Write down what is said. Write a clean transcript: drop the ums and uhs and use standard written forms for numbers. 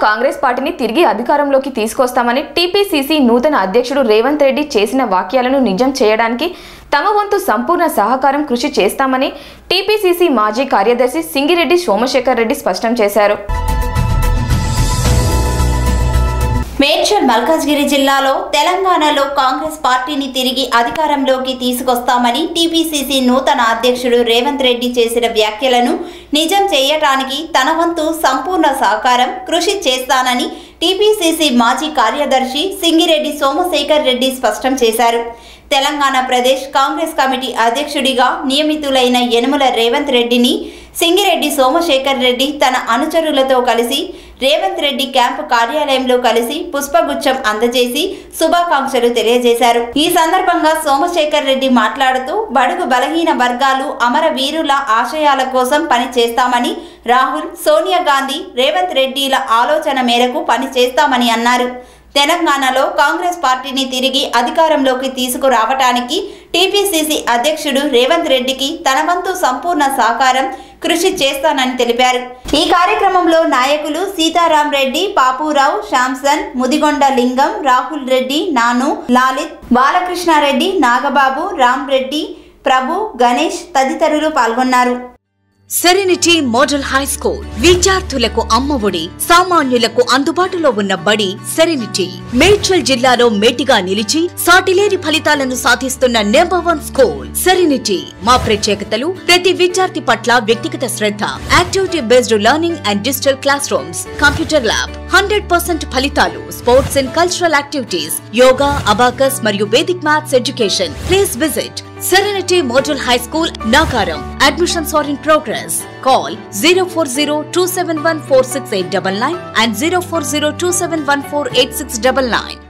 కాంగ్రెస్ పార్టీని తిరిగి అధికారంలోకి తీసుకొస్తామని టీపీసీసీ నూతన అధ్యక్షుడు రేవంత్ రెడ్డి చేసిన వాక్యాలను నిజం చేయడానికి తమ వంతు సంపూర్ణ సహకారం కృషి చేస్తామని టీపీసీసీ మాజీ కార్యదర్శి సింగిరెడ్డి సోమశేఖర్ రెడ్డి స్పష్టం చేశారు. మేడ్చల్ మల్కాజ్గిరి జిల్లాలో తెలంగాణలో కాంగ్రెస్ పార్టీని తిరిగి అధికారంలోకి తీసుకొస్తామని టీపీసీసీ నూతన అధ్యక్షుడు రేవంత్ రెడ్డి చేసిన వ్యాఖ్యలను నిజం చేయటానికి తన వంతు సంపూర్ణ సహకారం కృషి చేస్తానని టీపీసీసీ మాజీ కార్యదర్శి సింగిరెడ్డి సోమశేఖర్ రెడ్డి స్పష్టం చేశారు. తెలంగాణ ప్రదేశ్ కాంగ్రెస్ కమిటీ అధ్యక్షుడిగా నియమితులైన యనుమల రేవంత్ రెడ్డిని సింగిరెడ్డి సోమశేఖర్ రెడ్డి తన అనుచరులతో కలిసి రేవంత్ రెడ్డి క్యాంపు కార్యాలయంలో కలిసి పుష్పగుచ్చం అందజేసి శుభాకాంక్షలు తెలియజేశారు. ఈ సందర్భంగా సోమశేఖర్ రెడ్డి మాట్లాడుతూ బడుగు బలహీన వర్గాలు అమరవీరుల ఆశయాల కోసం పని చేస్తామని, రాహుల్, సోనియా గాంధీ, రేవంత్ రెడ్డిల ఆలోచన మేరకు పని చేస్తామని అన్నారు. తెలంగాణలో కాంగ్రెస్ పార్టీని తిరిగి అధికారంలోకి తీసుకురావటానికి టీపీసీసీ అధ్యక్షుడు రేవంత్ రెడ్డికి తన వంతు సంపూర్ణ సహకారం కృషి చేస్తానని తెలిపారు. ఈ కార్యక్రమంలో నాయకులు సీతారాం రెడ్డి, పాపురావు, శాంసన్, ముదిగొండ లింగం, రాహుల్ రెడ్డి, నాను, లాలిత్, బాలకృష్ణారెడ్డి, నాగబాబు, రామ్ రెడ్డి, ప్రభు, గణేష్ తదితరులు పాల్గొన్నారు. సెరెనిటీ మోడల్ హై స్కూల్ విద్యార్థులకు అమ్మఒడి, సామాన్యులకు అందుబాటులో ఉన్న బడి సెరెనిటీ. మేడ్చల్ జిల్లాలో మేటిగా నిలిచి సాటిలేని ఫలితాలను సాధిస్తున్న #1 స్కూల్ సెరెనిటీ. మా ప్రత్యేకతలు ప్రతి విద్యార్థి పట్ల వ్యక్తిగత శ్రద్ధ, activity based learning and digital classrooms, computer lab, 100% ఫలితాలు, sports and cultural activities, yoga, abacus మరియు Vedic maths education. Please visit Serenity Model High School, Nagaram. Admissions are in progress. Call 040-271-46899 and 040-271-48699.